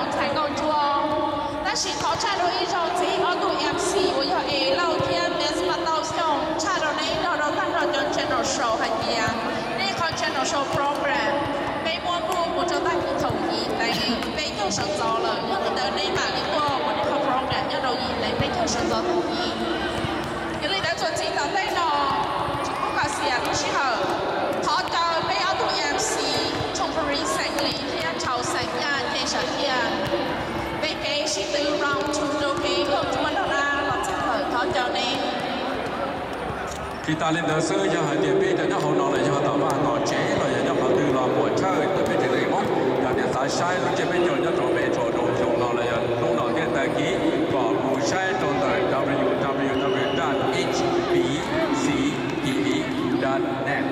才够做。但是头差到一种只我读 MC， 我要老天没什么到用，差到那一到看到就 channel show 係嘅，呢個 channel show program， 俾我不就帶佢同意，但係俾佢上咗了，因為到呢晚呢個我呢個 program 一路以嚟俾佢上咗同意，咁你哋做指導呢度，不過是啊，時候，我就俾我讀 MC， 從 Paris 成年天朝成日其實嘅。Về cái sĩ tử round to đôi cái không chúng ta là lọt chân khởi khó cho nên khi ta lên đỡ sư cho hai điểm biết cho hậu nó lại cho tao và nó chế rồi cho họ từ lò mùa chơi từ bên trên này mốc cả điểm sai sai lúc trên bên chỗ cho về chỗ đồ chỗ nó lại lúc đó cái tài ký và mùa sai trong đời www.hbce.net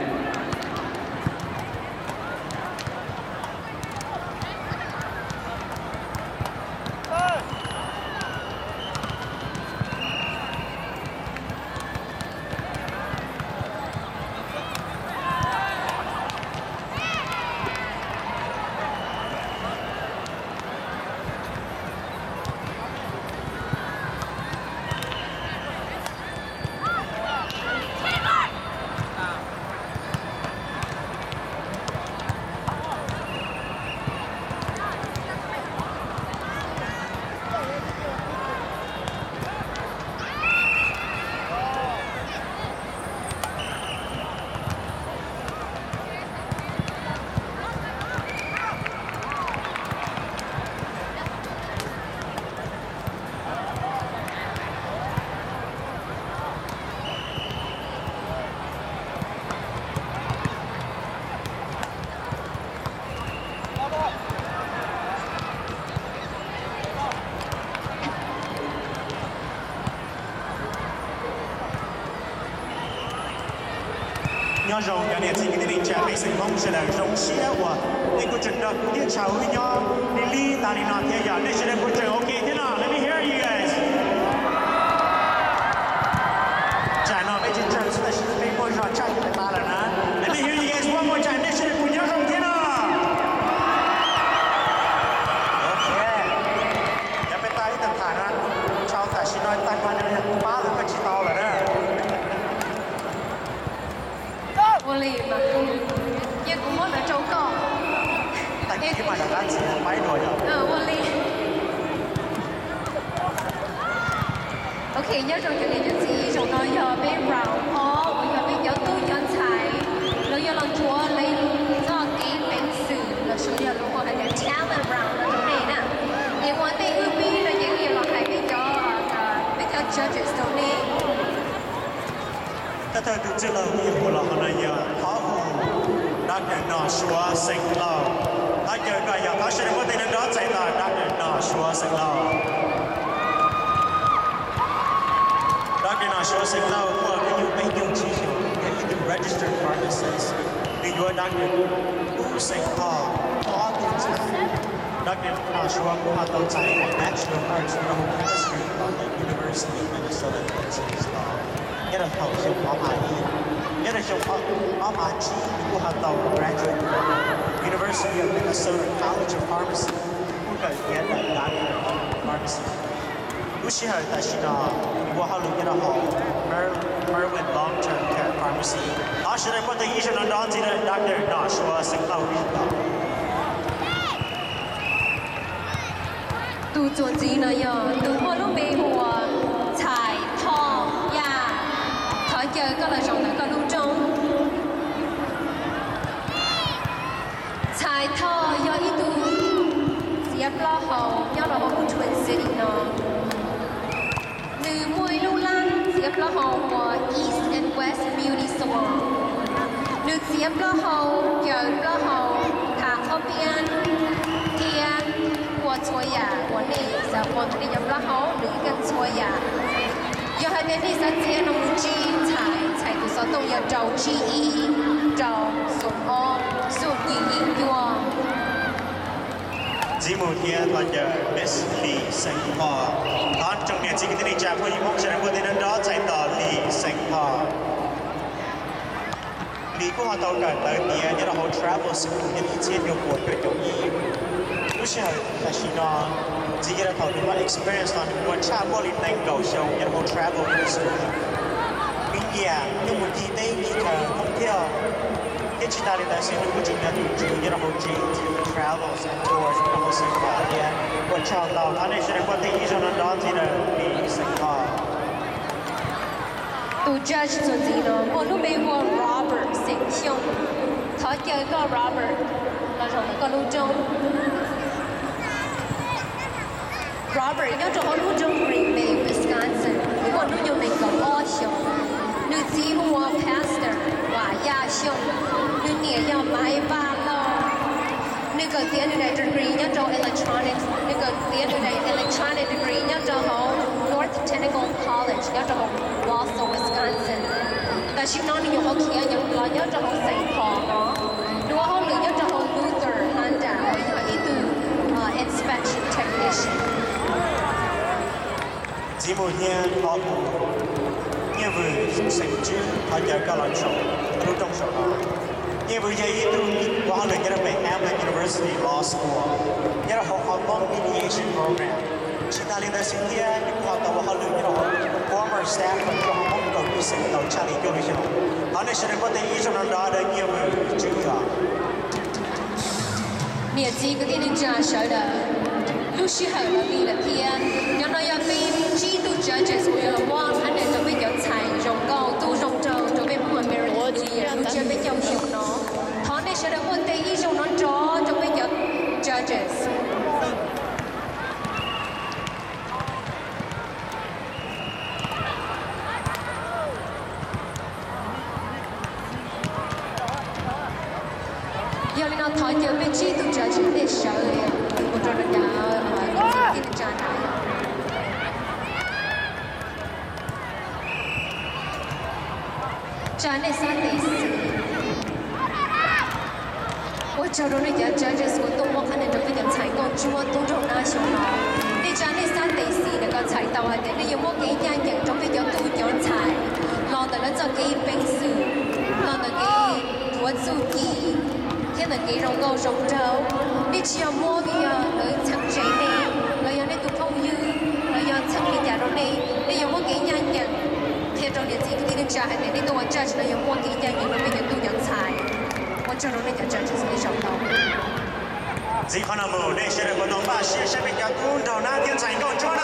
nhớ rằng cái này chỉ cái này chả bị sự mong sẽ là giống xía và nên có chuyện đó cũng như chào với nhau đi li ta đi nói thế giờ nên sẽ là có chuyện ok thế nào let me hear you guys chả nói mấy chuyện chơi sẽ là mấy con trò chơi của ta là nè let me hear you guys one more time nên sẽ là cùng nhau rằng thế nào okอย่าไปตายแต่ฐานะชาวแต่ชิน้อยตายวันนี้บ้าหรือไม่ชิตาวเลยนะ vô lì mà nhưng cũng muốn ở châu cỏ tại khi mà đã chỉ là máy rồi vô lì ok nhớ trong chuyện này cho chị trong nó giờ bên rào khó bây giờ bên giờ tôi chọn xài nó giờ lòng chúa lấy do cái bánh sử là số giờ lúc mà anh talent round là trong này nè thì one thing will be là những gì là hay bên cho judges trong này ta thời tự chế lâu nhiều của họ này giờ khó hù đang để nó xóa sinh lâu ta giờ cái giờ ta sẽ có thể đến đó chạy là đang để nó xóa sinh lâu đang để nó xóa sinh lâu qua cái nhiều mấy nhiều chi phí cái những registered pharmacists đi vô đang để bù sinh họ có tiền trả đang để nó xóa của họ tàu chạy Bachelor of Arts in Chemistry ở University of Minnesota nhất là hậu dụng có mà đi nhất là trong có mà chi của học tàu graduate University of Minnesota College of Pharmacy cũng phải kiến là đại học pharmacy lúc xưa tại khi đó của họ lúc nhất là họ Merwin Long Term Care Pharmacy họ sẽ có thể ý cho nó đó chỉ là đang để nó xóa sinh lâu đi đó tu chuẩn gì nữa giờ tu mua lúc bê hùa xài thò ya thở chơi có là trong đó có lưu trống xài thò do ý tu diệp lo hậu do là một Twin City nó từ mùi lưu lan diệp lo hậu của East and West Beauty Salon được diệp lo hậu giờ lo hậu thả khóc biên kia của chuối ya của này sẽ của này diệp lo hậu được gần chuối ya giờ hai bên đi sang kia nông chi chạy từ số đông giờ trâu chi y trâu sụp o sụp nhìn chua chỉ một thiên toàn giờ Miss Lee Sinh Hoa hắn trong nhà chỉ cái này chả có những mong sẽ có đến đó chạy tờ Lee Sinh Hoa Lee của họ tàu cả tới nhà như là họ travel sự những cái trên nhiều buổi tuyệt vời lúc sau là chỉ nó chỉ cái là thầu những experience nó những quan sát qua lịch đánh cầu sông những con travel industry kinh nghiệm những một kỳ đây như là không theo cái chỉ ta đi tới xin những chuyện là chủ như là hỗ trợ travels and tours của một sinh hoạt nha quan sát tàu anh ấy sẽ quan tâm ý cho nó đó thì là đi sinh hoạt tu judge cho gì nó một lúc bây giờ Robert sinh xong thọ chơi có Robert là rồi có lưu trông Robert nhớ cho họ lưu trông Green Bay Wisconsin nhưng mà lúc nhiều mình có ô xong nữ chỉ mua pastor và gia xong nữ nhẹ cho máy ba lo nữ cái tiền nữ này degree nhớ cho electronics nữ cái tiền nữ này electronic degree nhớ cho họ North Technical College nhớ cho họ Wausau Wisconsinแต่ชิน้องนี่อยู่เขาเขียนอย่างเราnhớ cho họ Sài Gòn đóดูว่าเขาหรือnhớ cho họ Luther Honda hoặc là ý từ inspection technician chỉ một nhà họ như vừa sinh chứ họ giờ có lần sống lúc trong sống đó như vừa giờ ý từ qua họ được nhớ về Hamlin University Law School nhớ là họ mong mediation program chỉ ta liên tới sinh kia những họ tàu họ được nhớ là former staff và họ mong cầu đi sinh tàu trả lý cho lý cho họ này sẽ được có thể ý trong đó để nhiều người chứ đó Mẹ chỉ có tin cha sợ đó lúc xưa là vì là kia cho nó yêu tin chỉ tu judges của là quan anh để cho biết chọn tài rộng cao tu rộng trâu cho biết mọi người lúc chưa biết chọn hiểu nó họ này sẽ được có thể ý trong nó cho biết chọn judges giờ nó thôi giờ bên chi tụi chơi chỉ để sợ một trò nó đã tin trả này trả này sao đấy我找到那家 judges 我都我看到这边采购主我都中那小佬你trả này sao đấy gì那个采到啊你有冇几样人这边有都有采攞到了做几本书攞到几我自己hiện tại cái rong câu rong trâu đi chiều mua bây giờ lấy thằng trẻ này lấy những cái tụ phong dư lấy những thằng đi nhà rồi này lấy những cái nhà nhận hiện trong địa chỉ cái đi trả hay đi tụ trả lấy những cái nhà nhận bây giờ tụ nhận xài我这种那个价值是少到。 只可能冇那些人不懂把事实比较公道，那天才够做的。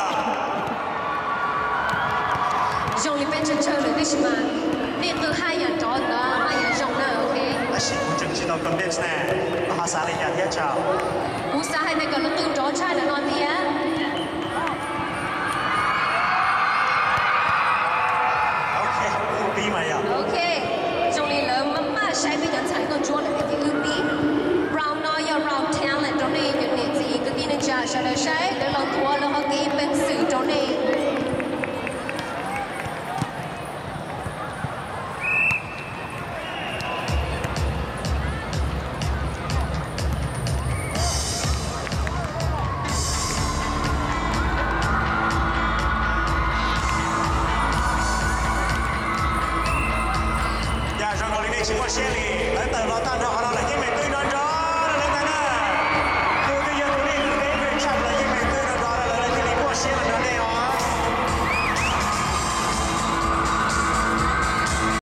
用你变成车了，为什么？你都还要找的，还要用的，OK？ 我是正知道咁啲呢，我下晒你日一朝。 唔使係你個都咗差嚟按啲啊。 OK，俾埋呀。 OK，仲你兩蚊媽使俾人踩個咗嚟嘅要啲 ，round 內有 round talent 咗你嘅你自己嗰啲你就係嚟使，你落拖落去幾本事咗你。 情况先例，来等了，但是。